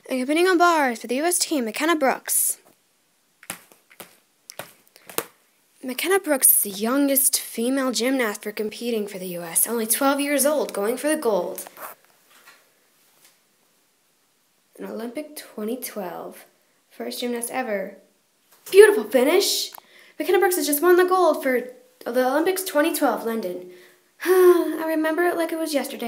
And competing on bars for the U.S. team, McKenna Brooks. McKenna Brooks is the youngest female gymnast for competing for the U.S., only 12 years old, going for the gold. An Olympic 2012, first gymnast ever. Beautiful finish! McKenna Brooks has just won the gold for the Olympics 2012 London. I remember it like it was yesterday.